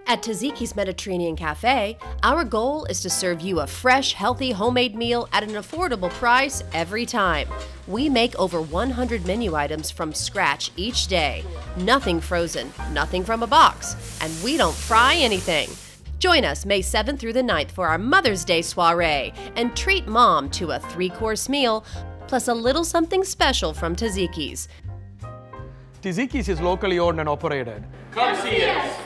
At Tazikis Mediterranean Cafe, our goal is to serve you a fresh, healthy, homemade meal at an affordable price every time. We make over 100 menu items from scratch each day. Nothing frozen, nothing from a box, and we don't fry anything. Join us May 7th through the 9th for our Mother's Day soiree and treat Mom to a 3-course meal plus a little something special from Tazikis. Tazikis is locally owned and operated. Come see us!